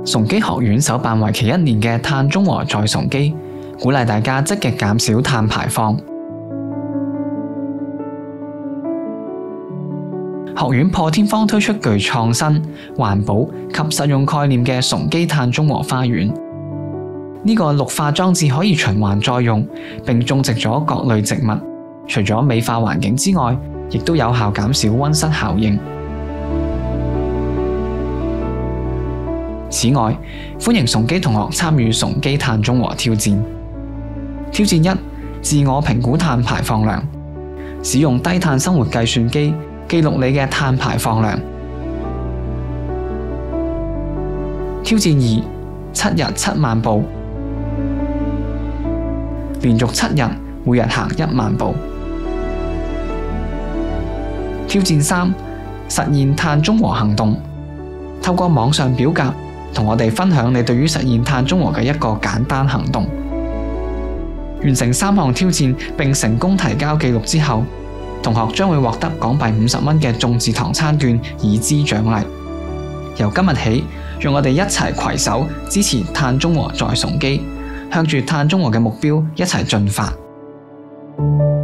崇基學院首辦為期1年嘅碳中和再崇基，鼓勵大家積極減少碳排放。學院破天荒推出具創新、環保及實用概念嘅崇基碳中和花園。呢個綠化裝置可以循環再用，並種植咗各類植物，除咗美化環境之外，亦都有效減少溫室效應。此外，歡迎崇基同學參與崇基碳中和挑戰。挑戰1：自我評估碳排放量，使用低碳生活計算機記錄你嘅碳排放量。挑戰2：7日7萬步，連續7日，每日行1萬步。挑戰3：實現碳中和行動，透過網上表格同我哋分享你對於實現碳中和嘅一個簡單行動。完成3項挑戰並成功提交記錄之後，同學將會獲得港幣50蚊嘅眾志堂餐券以資獎勵。由今日起，讓我哋一齊攜手支持碳中和再崇基，向住碳中和嘅目標一齊進發。